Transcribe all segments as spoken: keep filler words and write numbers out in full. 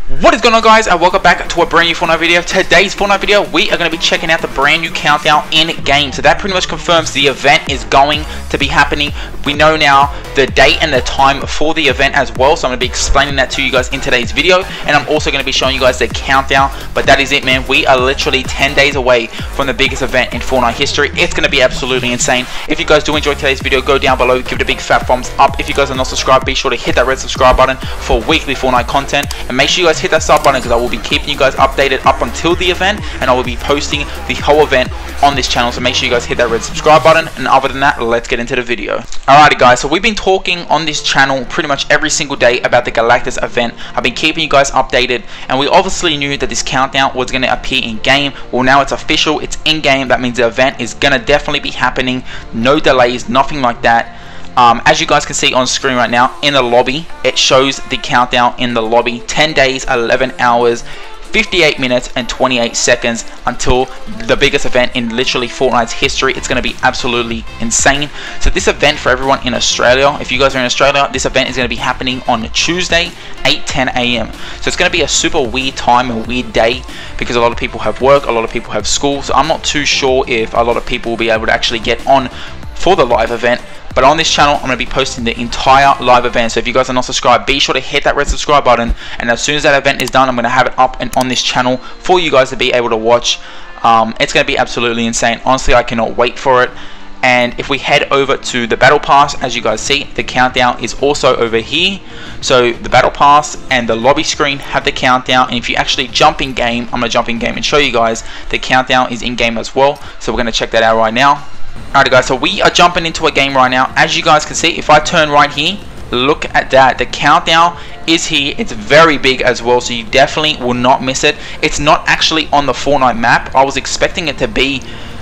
What is going on, guys, and welcome back to a brand new Fortnite video. Today's Fortnite video, we are going to be checking out the brand new countdown in game. So that pretty much confirms the event is going to be happening. We know now the date and the time for the event as well, so I'm going to be explaining that to you guys in today's video, and I'm also going to be showing you guys the countdown. But that is it, man. We are literally ten days away from the biggest event in Fortnite history. It's going to be absolutely insane. If you guys do enjoy today's video, go down below, give it a big fat thumbs up. If you guys are not subscribed, be sure to hit that red subscribe button for weekly Fortnite content, and make sure you guys hit that sub button because I will be keeping you guys updated up until the event, and I will be posting the whole event on this channel, so make sure you guys hit that red subscribe button. And other than that, let's get into the video. Alrighty, guys, so we've been talking on this channel pretty much every single day about the Galactus event. I've been keeping you guys updated, and we obviously knew that this countdown was going to appear in game. Well, now it's official, it's in game. That means the event is going to definitely be happening. No delays, nothing like that. Um, as you guys can see on screen right now, in the lobby, it shows the countdown in the lobby. ten days, eleven hours, fifty-eight minutes, and twenty-eight seconds until the biggest event in literally Fortnite's history. It's going to be absolutely insane. So this event for everyone in Australia, if you guys are in Australia, this event is going to be happening on Tuesday, eight ten A M So it's going to be a super weird time, a weird day, because a lot of people have work, a lot of people have school. So I'm not too sure if a lot of people will be able to actually get on for the live event. But on this channel, I'm going to be posting the entire live event. So if you guys are not subscribed, be sure to hit that red subscribe button. And as soon as that event is done, I'm going to have it up and on this channel for you guys to be able to watch. Um, it's going to be absolutely insane. Honestly, I cannot wait for it. And if we head over to the battle pass, as you guys see, the countdown is also over here. So the battle pass and the lobby screen have the countdown. And if you actually jump in game, I'm going to jump in game and show you guys the countdown is in game as well. So we're going to check that out right now. Alright, guys, so we are jumping into a game right now. As you guys can see, if I turn right here, look at that. The countdown is here. It's very big as well, so you definitely will not miss it. It's not actually on the Fortnite map. I was expecting it to be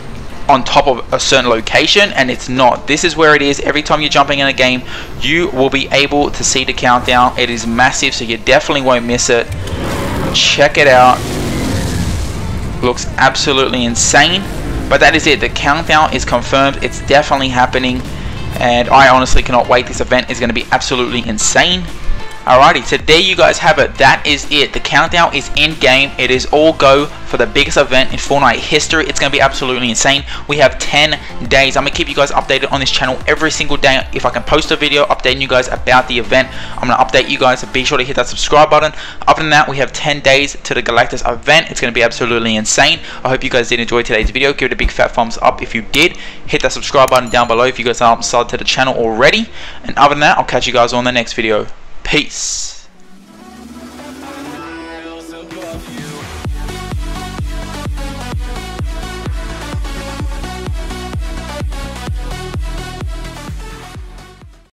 on top of a certain location, and it's not. This is where it is. Every time you're jumping in a game, you will be able to see the countdown. It is massive, so you definitely won't miss it. Check it out. Looks absolutely insane. But that is it. The countdown is confirmed. It's definitely happening, and I honestly cannot wait. This event is going to be absolutely insane. Alrighty, so there you guys have it. That is it. The countdown is in game. It is all go for the biggest event in Fortnite history. It's going to be absolutely insane. We have ten days. I'm going to keep you guys updated on this channel every single day. If I can post a video updating you guys about the event, I'm going to update you guys. So be sure to hit that subscribe button. Other than that, we have ten days to the Galactus event. It's going to be absolutely insane. I hope you guys did enjoy today's video. Give it a big fat thumbs up if you did. Hit that subscribe button down below if you guys aren't subscribed to the channel already. And other than that, I'll catch you guys on the next video. Peace.